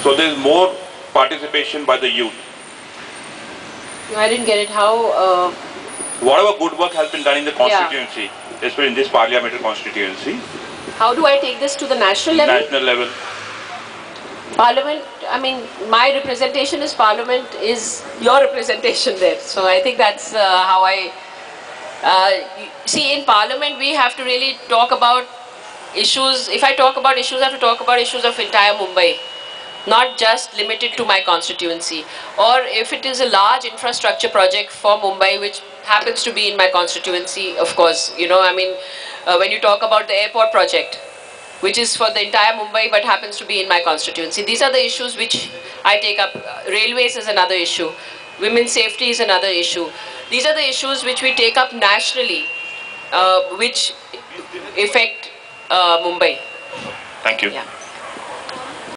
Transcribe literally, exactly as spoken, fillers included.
So there is more participation by the youth. I didn't get it. How? Uh, Whatever good work has been done in the constituency, yeah. especially in this parliamentary constituency. How do I take this to the national level? National level. Parliament, I mean, my representation as Parliament is your representation there. So I think that's uh, how I... Uh, see, in Parliament we have to really talk about issues. If I talk about issues, I have to talk about issues of entire Mumbai, not just limited to my constituency. Or if it is a large infrastructure project for Mumbai, which happens to be in my constituency, of course, you know, I mean, uh, when you talk about the airport project, which is for the entire Mumbai but happens to be in my constituency. These are the issues which I take up. Railways is another issue. Women's safety is another issue. These are the issues which we take up nationally, uh, which affect uh, Mumbai. Thank you. Yeah.